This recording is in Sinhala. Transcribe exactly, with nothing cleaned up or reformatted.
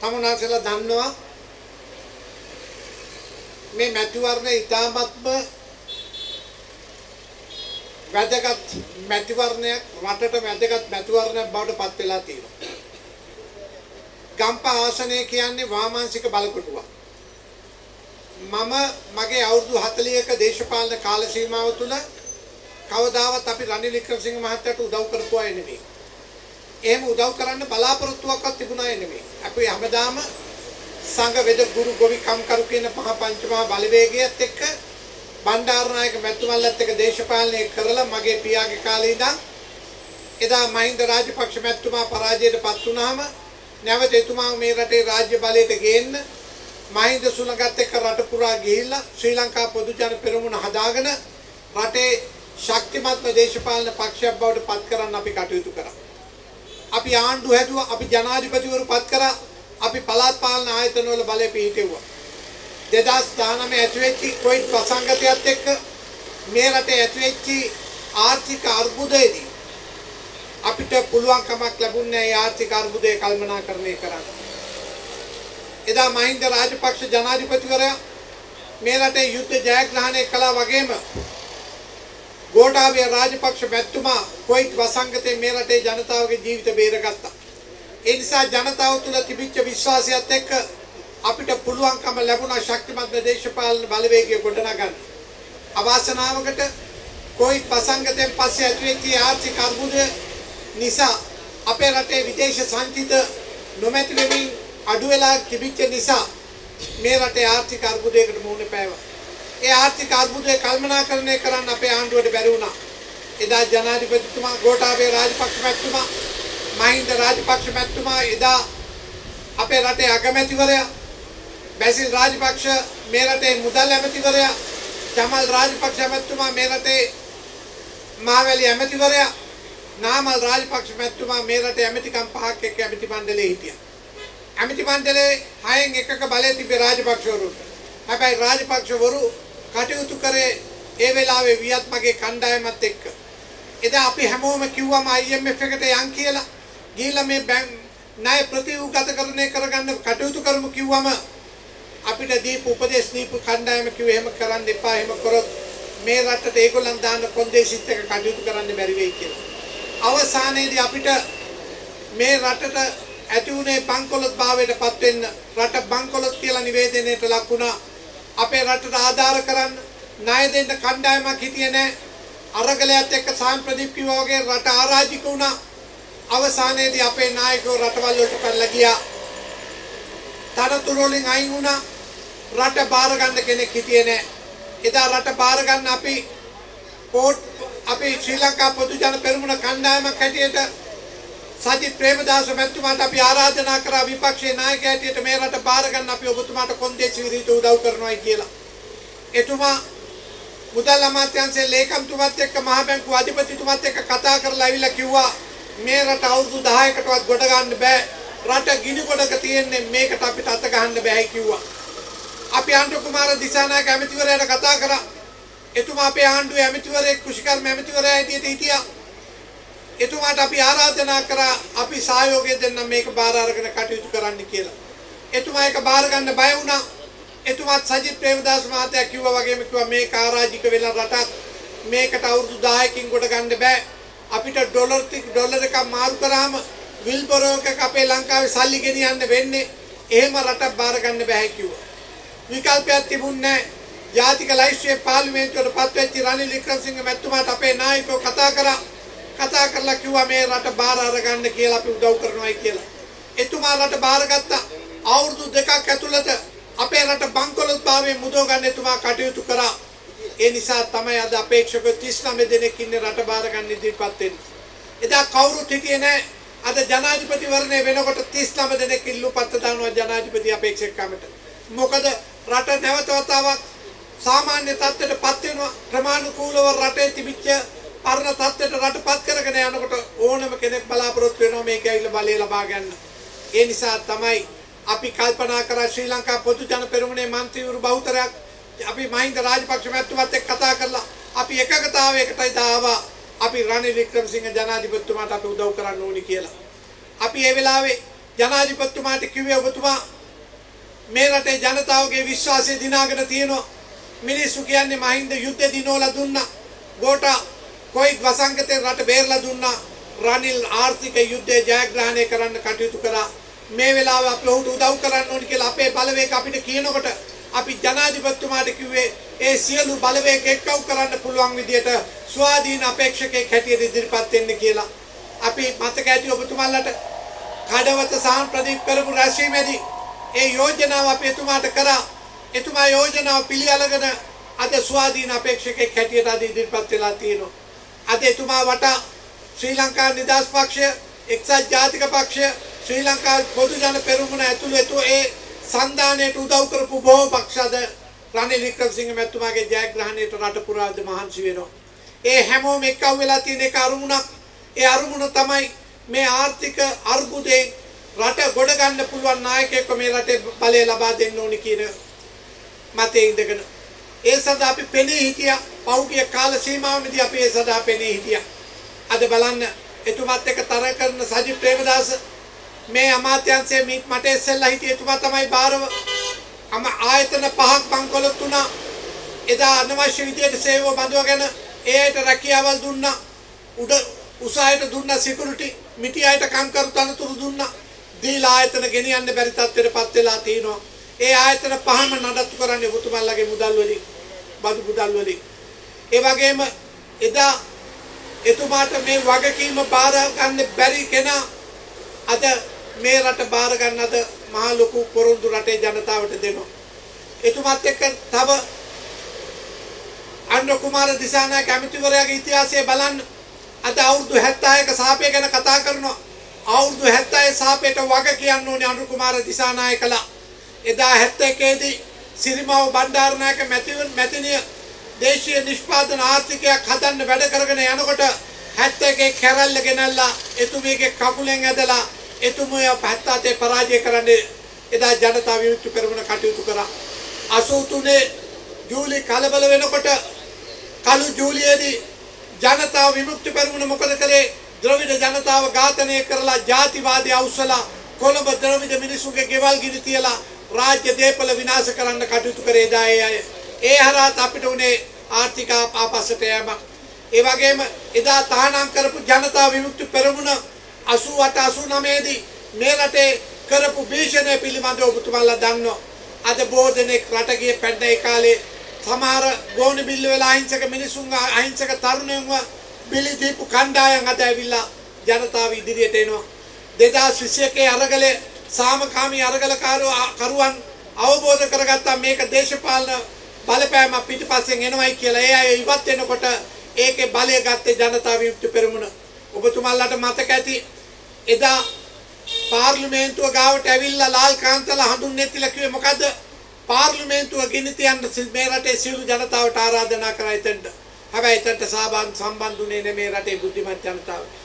තමුනාසලා දන්නවා මේ මැතිවරණය ඉතාමත්ම වැදගත් මැතිවරණයක් රටට වැදගත් මැතිවරණයක් බවට පත් වෙලා තියෙනවා. ගම්පහ ආසනය කියන්නේ වාමාංශික බලකොටුවක්. මම මගේ අවුරුදු හතළිහක දේශපාලන කාල සීමාව තුළ කවදාවත් අපි රනිල් වික්‍රමසිංහ මහත්තයාට උදව් කරපු අය නෙමෙයි. එහෙම උදව් කරන්න බලාපොරොත්තුවක්වත් තිබුණ අය නෙමෙයි. අපි හැමදාම සංඝ වේද ගුරු ගොවි කම්කරු කියන පහ පංචමහා බලවේගයත් එක්ක බණ්ඩාරනායක මැතිතුමල්ලත් එක්ක දේශපාලනය කරලා මගේ පියාගේ කාලේ ඉඳන් එදා මහින්ද රාජපක්ෂ මැතිතුමා පරාජයට පත් වුණාම නැවත එතුමා මේ රටේ රාජ්‍ය බලයට ගේන්න මහින්ද සුළඟත් එක්ක රට පුරා ගිහිල්ලා ශ්‍රී ලංකා පොදු ජන පෙරමුණ හදාගෙන රටේ ශක්තිමත්ම දේශපාලන පක්ෂයක් බවට පත් කරන්න අපි කටයුතු කරා. අපි ආණ්ඩු හැදුවා, අපි ජනාධිපතිවරු පත් කරා, අපි පළාත් පාලන ආයතන වල බලය පිහිටෙව්වා. දෙදාස් දහනවය ඇති වෙච්ච කොයිත් වසංගතයත් එක්ක මේ රටේ ඇති වෙච්ච ආර්ථික අර්බුදයේදී අපිට පුළුවන් කමක් ලැබුණේ ඒ ආර්ථික අර්බුදය කළමනාකරණය කරන්න. එදා මහින්ද රාජපක්ෂ ජනාධිපතිවරයා මේ රටේ යුද්ධ ජයග්‍රහණය කළා වගේම ගෝඨාභය රාජපක්ෂ මැතිතුමා කොයිත් වසංගතේ මේ රටේ ජනතාවගේ ජීවිත බේරගත්තා. ඒ නිසා ජනතාව තුළ තිබිච්ච විශ්වාසයත් එක්ක අපිට පුළුවන්කම ලැබුණා ශක්තිමත් දේශපාලන බලවේගය ගොඩනගන්න. අවාසනාවකට කොයිත් වසංගතයෙන් පස්සේ ඇතිවෙච්ච ආර්ථික අර්බුදය නිසා අපේ රටේ විදේශ සංචිත නොමැති වෙමින් අඩු වෙලා තිබිච්ච නිසා මේ රටේ ආර්ථික අර්බුදයකට මුහුණ පෑවා. ඒ ආර්ථික අර්බුදය කළමනාකරණය කරන්න අපේ ආණ්ඩුවට බැරි වුණා. එදා ජනාධිපතිතුමා ගෝඨාභය රාජපක්ෂ මැතිතුමා මහින්ද රාජපක්ෂ මැතිතුමා එදා අපේ රටේ අගමැතිවරයා බැසිල් රාජපක්ෂ මේ රටේ මුදල් ඇමතිවරයා ජමල් රාජපක්ෂ මැතිතුමා මේ රටේ මහවැලි ඇමතිවරයා නාමල් රාජපක්ෂ මැතිතුමා මේ රටේ ඇමතිකම් පහක් එක්ක ඇමති මණ්ඩලයේ හිටියා. ඇමති මණ්ඩලයේ හයෙන් එකක බලය තිබේ රාජපක්ෂවරුන්ට. හැබැයි රාජපක්ෂවරු කටයුතු කරේ ඒ වෙලාවේ වියත් මගේ කණ්ඩායමත් එක්ක. එදා අපි හැමෝම කිව්වම I M F එකට යන් කියලා. ගිහිල්ලා මේ ණය ප්‍රතිඋගතකරණය කරගන්න කටයුතු කරමු කිව්වම අපිට දීපු උපදේශ දීපු කණ්ඩායම කිව්වේ එහෙම කරන්න එපා. එහෙම කරොත් මේ රටට ඒගොල්ලන් දාන්න කොන්දේසිත් එක කටයුතු කරන්න බැරි වෙයි කියලා. අවසානයේදී අපිට මේ රටට ඇති වුණේ බංකොලොත් භාවයට පත් වෙන්න රට බංකොලොත් කියලා නිවේදනයට ලක් වුණා. අපේ රටට ආධාර කරන්න ණය දෙන්න කණ්ඩායමක් හිටියේ නැහැ. අරගලයත් එක්ක සාම්ප්‍රදීප් කිව්වා වගේ රට ආරාජික වුණා. අවසානයේදී අපේ නායකයෝ රටවල් වලට පැනලා ගියා. තරතුරු වලින් අයින් වුණා. රට බාර ගන්න කෙනෙක් හිටියේ නැහැ. එදා රට බාර ගන්න අපි පොට් අපි ශ්‍රී ලංකා පොදු ජන පෙරමුණ කණ්ඩායමක් හැටියට සජිත් ප්‍රේමදාස මැතිතුමාට අපි ආරාධනා කරා විපක්ෂයේ නායකයා හැටියට මේ රට බාර ගන්න අපි ඔබතුමාට කොන්දේසි විදිහට උදව් කරනවායි කියලා. එතුමා මුදල් අමාත්‍යාංශයේ ලේකම්තුමත් එක්ක මහ බැංකුව අධිපතිතුමත් එක්ක කතා කරලා ඇවිල්ලා කිව්වා මේ රට අවුරුදු දහයකටවත් ගොඩ ගන්න බෑ. රට ගිනි ගොඩක තියෙන්නේ මේකට අපිට අත ගහන්න බෑයි කිව්වා. අපි ආණ්ඩු කුමාර දිසානායක ඇමතිවරයාට කතා කරා. එතුමා අපේ ආණ්ඩුවේ ඇමතිවරයෙක් කුෂිකර්ම ඇමතිවරයා හැටියට හිටියා. එතුමාට අපි ආරාධනා කරා අපි සහයෝගය දෙන්න මේක බාර අරගෙන කටයුතු කරන්න කියලා. එතුමා ඒක බාර ගන්න බය වුණා. එතුමාත් සජිත් ප්‍රේමදාස මහත්තයා කිව්වා වගේම කිව්වා මේක ආරාජික වෙන රටක් මේකට අවුරුදු දහයකින් ගොඩ ගන්න බෑ. අපිට ඩොලර් ඩොලර් එකක් මාරු කරාම විල්බරෝ එකක් අපේ ලංකාවේ සල්ලි ගෙනියන්න වෙන්නේ. එහෙම රටක් බාර ගන්න බෑ කිව්වා. විකල්පයක් තිබුණේ නැහැ. ජාතික ලයිස්තුවේ පාර්ලිමේන්තුවට පත් වෙච්ච රනිල් වික්‍රමසිංහ මැතිතුමාට අපේ නායකයෝ කතා කරා. කතා කරලා කිව්වා මේ රට බාර අරගන්න කියලා අපි උදව් කරනවායි කියලා. එතුමා රට බාරගත්තා. අවුරුදු දෙකක් ඇතුළත අපේ රට බංකොලොත් භාවයෙන් මුදව ගන්න එතුමා කටයුතු කරා. ඒ නිසා තමයි අද අපේක්ෂකයෝ තිස් නවය දෙනෙක් ඉන්නේ රට බාර ගන්න ඉදිරිපත් වෙන්නේ. එදා කවුරුත් හිටියේ නැහැ. අද ජනාධිපතිවරණය වෙනකොට තිස් නවය දෙනෙක් ඉල්ලුපත් දානවා ජනාධිපති අපේක්ෂකකමට. මොකද රට නැවත වතාවක් සාමාන්‍ය තත්ත්වයට පත් වෙනවා. ප්‍රමාණිකූලව රටේ තිබිච්ච පරණ තත්ත්වයට රටපත් කරගෙන යනකොට ඕනම කෙනෙක් බලාපොරොත්තු වෙනවා මේක ඇවිල්ලා බලය ලබා ගන්න. ඒ නිසා තමයි අපි කල්පනා කරා ශ්‍රී ලංකා පොදු ජන පෙරමුණේ මන්ත්‍රීවරු බහුතරයක් අපි මහින්ද රාජපක්ෂ මැතිතුමත් එක්ක කතා කරලා අපි එකගතාවයකටයි දාවා අපි රනිල් වික්‍රමසිංහ ජනාධිපතිතුමාට අපි උදව් කරන්න ඕනි කියලා. අපි ඒ වෙලාවේ ජනාධිපතිතුමාට කිව්වේ ඔබතුමා මේ රටේ ජනතාවගේ විශ්වාසය දිනාගෙන තියෙනවා. මිනිස්සු කියන්නේ මහින්ද යුද්ධ දිනවලා දුන්නා. ගෝඨා කොයි වසංගතේ රට බේරලා දුන්නා. රනිල් ආර්ථික යුද්ධය ජයග්‍රහණය කරන්න කටයුතු කරා. මේ වෙලාව අපි ඔහුට උදව් කරන්න ඕනි කියලා අපේ බලවේග අපිට කියනකොට අපි ජනාධිපතිතුමාට කිව්වේ ඒ සියලු බලවේග එක්කව කරන්න පුළුවන් විදියට ස්වාධීන අපේක්ෂකෙක් හැටියට ඉදිරිපත් වෙන්න කියලා. අපි මතක ඇති ඔබතුමාලට කඩවත සාම්ප්‍රදායික කරපු රැස්වීමේදී ඒ යෝජනාව අපි එතුමාට කරා. එතුමා යෝජනාව පිළිඅරගෙන අද ස්වාධීන අපේක්ෂකෙක් හැටියට අද ඉදිරිපත් වෙලා තියෙනවා. අද එතුමා වටා ශ්‍රී ලංකා නිදහස් පක්ෂය, එක්සත් ජාතික පක්ෂය, ශ්‍රී ලංකා පොදු ජන පෙරමුණ ඇතුළු එතු ඒ සන්දානයට උදව් කරපු බොහෝ පක්ෂද රනිල් වික්‍රමසිංහ මැතිතුමාගේ ජයග්‍රහණයට රට පුරාද මහන්සි වෙනවා. ඒ හැමෝම එක්ව වෙලා තියෙන එක අරමුණක්. ඒ අරමුණ තමයි මේ ආර්ථික අර්බුදයෙන් රට ගොඩ ගන්න පුළුවන් නායකයෙක්ව මේ රටේ බලය ලබා දෙන්න ඕනි කියන මතයේ ඉඳගෙන ඒ සඳහා අපි පෙනී හිටියා. පෞද්ගලික කාල සීමාවෙදී අපි ඒ සඳහා පෙනී හිටියා. අද බලන්න එතුමාත් එක්ක තර කරන සජිත් ප්‍රේමදාස මේ අමාත්‍යංශයේ මීට මට ඉස්සෙල්ලා හිටිය එතුමා තමයි බාරව අම ආයතන පහක් බංකොලොත් තුනා එදා අනවශ්‍ය විදියට සේවව බඳවගෙන ඒයට රැකියාවල් දුන්නා. උඩ උසාවියට දුන්නා සිකියුරිටි මිටියට කම්කරු තනතුරු දුන්නා. දීලා ආයතන ගෙනියන්න බැරි තත්ත්වයටපත් වෙලා තිනවා. ඒ ආයතන පහම නඩත්තු කරන්නේ ඔබතුමාලගේ මුදල් වලින් බදු මුදල් වලින්. ඒ වගේම එදා එතුමාට මේ වගකීම බාර ගන්න බැරි කෙනා අද මේ රට බාර ගන්නද මහ ලොකු පොරොන්දු රටේ ජනතාවට දෙනවා. එතුමාත් එක්ක තව අනුර කුමාර දිසානායක ඇමතිවරයාගේ ඉතිහාසය බලන්න. අද අවුරුදු හැත්තෑයක සාපේ ගැන කතා කරනවා. අවුරුදු හැත්තෑ සාපේට වග කියන්න ඕනේ අනුර කුමාර දිසානායකලා. එදා හැත්තෑ එකේදී සිරිමාව බණ්ඩාරනායක මැතිවරණ මැතිනිය දේශීය නිෂ්පාදන ආර්ථිකයක් හදන්න වැඩ කරගෙන යනකොට හැත්තෑ එකේ කැරල්ල ගෙනල්ලා එතුමියගේ කකුලෙන් ඇදලා එතුමිය හැත්තෑ පරාජය කරන්න එදා ජනතා විමුක්ති පෙරමුණ කටයුතු කරා. අසූ තුනේ ජූලි කලබල වෙනකොට කළු ජූලියේදී ජනතා විමුක්ති පෙරමුණ මොකද කළේ? ද්‍රවිඩ ජනතාව ඝාතනය කරලා ජාතිවාදී අවසලා කොළඹ ද්‍රවිඩ මිනිසුන්ගේ ගෙවල් ගිනි තියලා රාජ්‍ය දේපල විනාශ කරන්න කටයුතු කරේ දා ඒ අය. ඒ හරහා අපිට උනේ ආර්ථික ආපස්සට යෑම. ඒ වගේම එදා තහනම් කරපු ජනතා විමුක්ති පෙරමුණ අසූ අට අසූ නවය දී මේ රටේ කරපු භීෂණය පිළිබඳව ඔබතුමාලා දන්නවා. අද බොහෝ දෙනෙක් රට ගියේ පැන්න ඒ කාලේ සමහර ගෝණි බිල්ල වෙලා අහිංසක මිනිසුන් අහිංසක තරුණයන්ව බිලි දීපු කණ්ඩායම් අද ඇවිල්ලා ජනතාව ඉදිරියට එනවා. දෙදාස් විසි එකේ අරගලේ සාමකාමී අරගලකාරෝ කරුවන් අවබෝධ කරගත්තා මේක දේශපාලන බලපෑම පිටිපස්සෙන් එනවයි කියලා. ඒ අය ඉවත් වෙනකොට ඒකේ බලය ගත්තේ ජනතා විමුක්ති පෙරමුණ. ඔබතුමාලාට මතක ඇති එදා පාර්ලිමේන්තුව ගාවට ඇවිල්ලා ලාල් කාන්තලා හඳුන්වන්නේ කිව්වේ මොකද්ද? පාර්ලිමේන්තුව ගිනි තියන්න මේ රටේ සියලු ජනතාවට ආරාධනා කරා එතෙන්ට. හැබැයි එතෙන්ට සම්බන්ධුනේ නෙමේ රටේ බුද්ධිමත් ජනතාව.